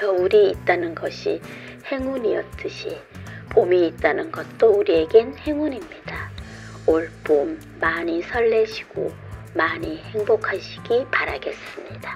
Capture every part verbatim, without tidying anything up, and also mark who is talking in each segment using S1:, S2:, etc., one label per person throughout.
S1: 겨울이 있다는 것이 행운이었듯이 봄이 있다는 것도 우리에겐 행운입니다. 올 봄 많이 설레시고 많이 행복하시기 바라겠습니다.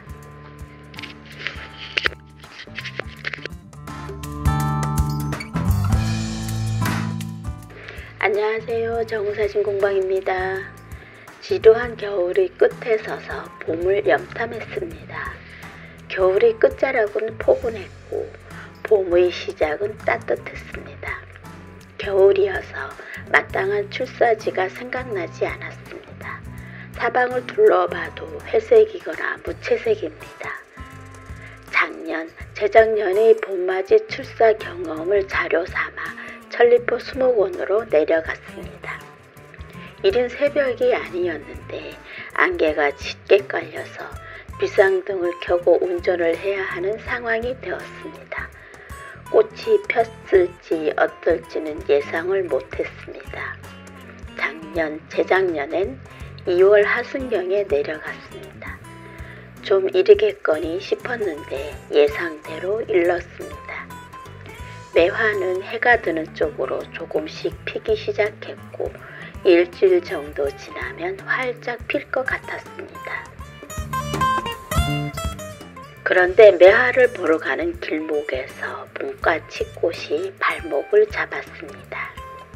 S1: 안녕하세요. 정우사진 공방입니다. 지루한 겨울의 끝에 서서 봄을 염탐했습니다. 겨울의 끝자락은 포근했고 봄의 시작은 따뜻했습니다. 겨울이어서 마땅한 출사지가 생각나지 않았습니다. 사방을 둘러봐도 회색이거나 무채색입니다. 작년, 재작년의 봄맞이 출사 경험을 자료 삼아 천리포 수목원으로 내려갔습니다. 이른 새벽이 아니었는데 안개가 짙게 깔려서 비상등을 켜고 운전을 해야 하는 상황이 되었습니다. 꽃이 폈을지 어떨지는 예상을 못했습니다. 작년, 재작년엔 이월 하순경에 내려갔습니다. 좀 이르겠거니 싶었는데 예상대로 일렀습니다. 매화는 해가 드는 쪽으로 조금씩 피기 시작했고 일주일 정도 지나면 활짝 필 것 같았습니다. 그런데 매화를 보러 가는 길목에서 봄까치꽃이 발목을 잡았습니다.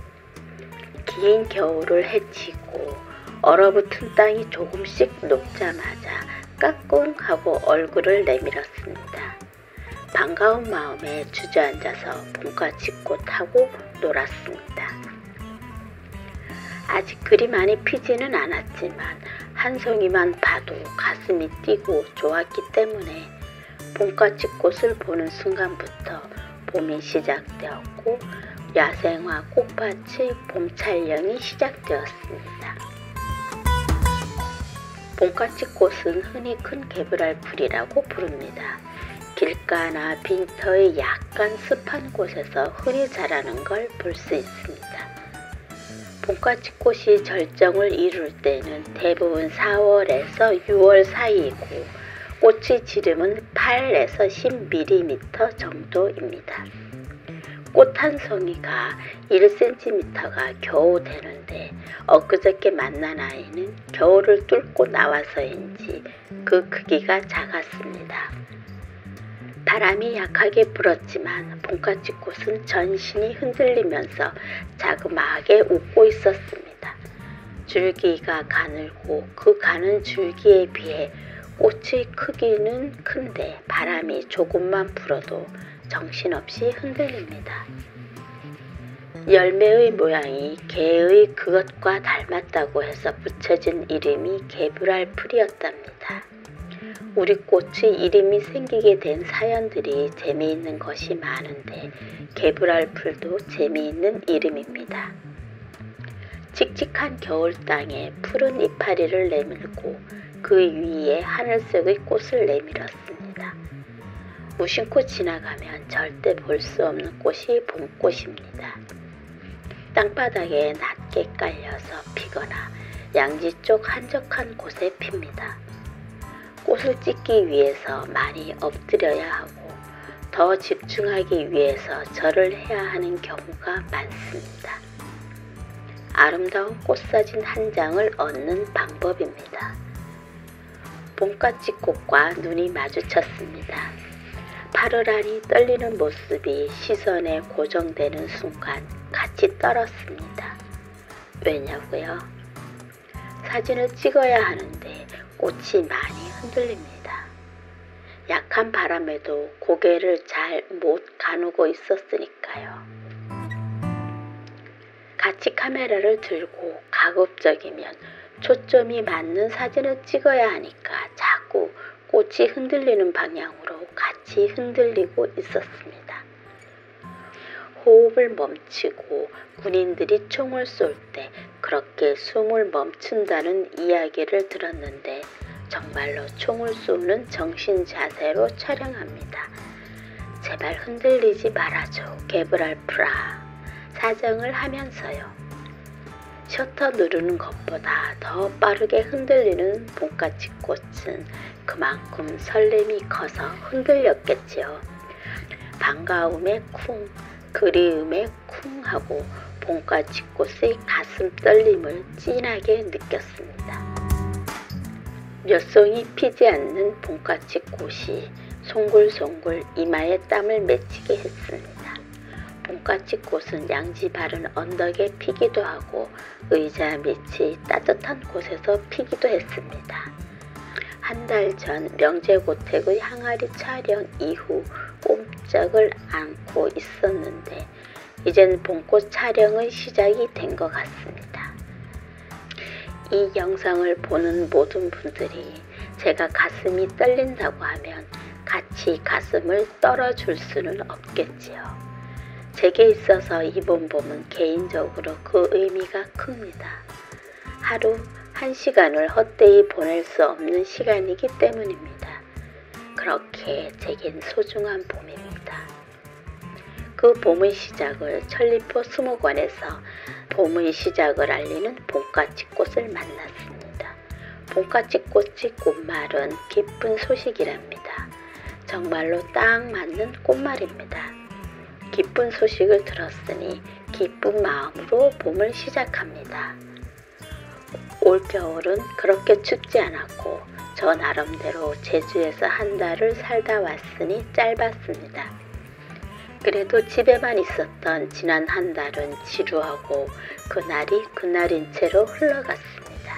S1: 긴 겨울을 헤치고 얼어붙은 땅이 조금씩 녹자마자 까꿍 하고 얼굴을 내밀었습니다. 반가운 마음에 주저앉아서 봄까치꽃하고 놀았습니다. 아직 그리 많이 피지는 않았지만 한 송이만 봐도 가슴이 뛰고 좋았기 때문에 봄까치꽃을 보는 순간부터 봄이 시작되었고 야생화 꽃밭의 봄 촬영이 시작되었습니다. 봄까치꽃은 흔히 큰 개불알풀이라고 부릅니다. 길가나 빈터의 약간 습한 곳에서 흔히 자라는 걸 볼 수 있습니다. 봄까치꽃이 절정을 이룰 때는 대부분 사월에서 유월 사이이고 꽃의 지름은 팔에서 십 밀리미터 정도입니다. 꽃 한 송이가 일 센티미터가 겨우 되는데 엊그저께 만난 아이는 겨울을 뚫고 나와서인지 그 크기가 작았습니다. 바람이 약하게 불었지만 봄까치꽃은 전신이 흔들리면서 자그마하게 웃고 있었습니다. 줄기가 가늘고 그 가는 줄기에 비해 꽃의 크기는 큰데 바람이 조금만 불어도 정신없이 흔들립니다. 열매의 모양이 개의 그것과 닮았다고 해서 붙여진 이름이 개불알풀이었답니다. 우리 꽃의 이름이 생기게 된 사연들이 재미있는 것이 많은데 개불알풀도 재미있는 이름입니다. 칙칙한 겨울 땅에 푸른 이파리를 내밀고 그 위에 하늘색의 꽃을 내밀었습니다. 무심코 지나가면 절대 볼 수 없는 꽃이 봄꽃입니다. 땅바닥에 낮게 깔려서 피거나 양지 쪽 한적한 곳에 핍니다. 꽃을 찍기 위해서 많이 엎드려야 하고 더 집중하기 위해서 절을 해야 하는 경우가 많습니다. 아름다운 꽃사진 한 장을 얻는 방법입니다. 봄까치꽃과 눈이 마주쳤습니다. 파르라니 떨리는 모습이 시선에 고정되는 순간 같이 떨었습니다. 왜냐고요? 사진을 찍어야 하는데 꽃이 많이 흔들립니다. 약한 바람에도 고개를 잘 못 가누고 있었으니까요. 같이 카메라를 들고 가급적이면 초점이 맞는 사진을 찍어야 하니까 자꾸 꽃이 흔들리는 방향으로 같이 흔들리고 있었습니다. 호흡을 멈추고 군인들이 총을 쏠 때 그렇게 숨을 멈춘다는 이야기를 들었는데 정말로 총을 쏘는 정신 자세로 촬영합니다. 제발 흔들리지 말아줘 개불알풀아 사정을 하면서요. 셔터 누르는 것보다 더 빠르게 흔들리는 봄까치꽃은 그만큼 설렘이 커서 흔들렸겠지요. 반가움에 쿵, 그리움에 쿵 하고 봄꽃꽃의 가슴 떨림을 진하게 느꼈습니다. 몇 송이 피지 않는 봄꽃꽃이 송글송글 이마에 땀을 맺히게 했습니다. 봄꽃꽃은 양지 바른 언덕에 피기도 하고 의자 밑이 따뜻한 곳에서 피기도 했습니다. 한 달 전 명재고택의 항아리 촬영 이후 꼼짝을 않고 있었는데 이젠 봄꽃 촬영의 시작이 된 것 같습니다. 이 영상을 보는 모든 분들이 제가 가슴이 떨린다고 하면 같이 가슴을 떨어줄 수는 없겠지요. 제게 있어서 이번 봄은 개인적으로 그 의미가 큽니다. 하루 한 시간을 헛되이 보낼 수 없는 시간이기 때문입니다. 그렇게 제겐 소중한 봄입니다. 그 봄의 시작을 천리포 수목원에서 봄의 시작을 알리는 봄꽃꽃을 만났습니다. 봄꽃꽃이 꽃말은 기쁜 소식이랍니다. 정말로 딱 맞는 꽃말입니다. 기쁜 소식을 들었으니 기쁜 마음으로 봄을 시작합니다. 올겨울은 그렇게 춥지 않았고 저 나름대로 제주에서 한 달을 살다 왔으니 짧았습니다. 그래도 집에만 있었던 지난 한 달은 지루하고 그날이 그날인 채로 흘러갔습니다.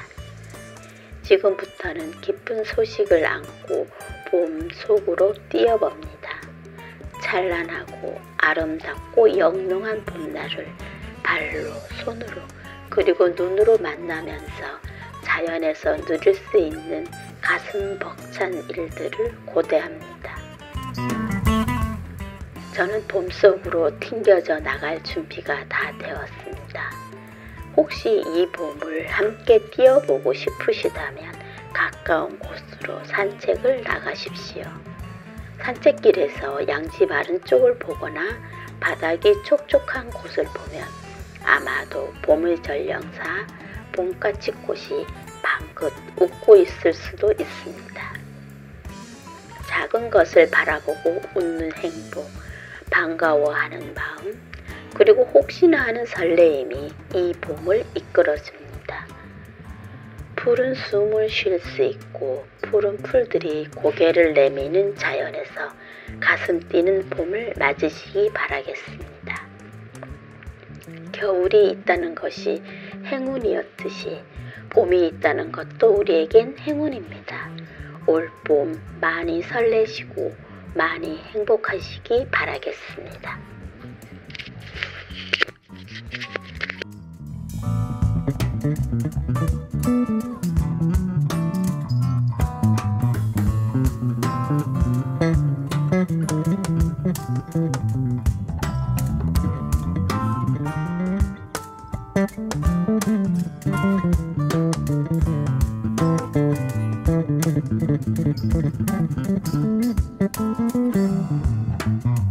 S1: 지금부터는 기쁜 소식을 안고 봄 속으로 뛰어봅니다. 찬란하고 아름답고 영롱한 봄날을 발로, 손으로, 그리고 눈으로 만나면서 자연에서 누릴 수 있는 가슴 벅찬 일들을 고대합니다. 저는 봄 속으로 튕겨져 나갈 준비가 다 되었습니다. 혹시 이 봄을 함께 뛰어보고 싶으시다면 가까운 곳으로 산책을 나가십시오. 산책길에서 양지 바른 쪽을 보거나 바닥이 촉촉한 곳을 보면 아마도 봄의 전령사 봄꽃꽃이 방긋 웃고 있을 수도 있습니다. 작은 것을 바라보고 웃는 행복, 반가워하는 마음, 그리고 혹시나 하는 설레임이 이 봄을 이끌어줍니다. 푸른 숨을 쉴 수 있고 푸른 풀들이 고개를 내미는 자연에서 가슴 뛰는 봄을 맞으시기 바라겠습니다. 겨울이 있다는 것이 행운이었듯이 봄이 있다는 것도 우리에겐 행운입니다. 올 봄 많이 설레시고 많이 행복하시기 바라겠습니다.
S2: Thank you.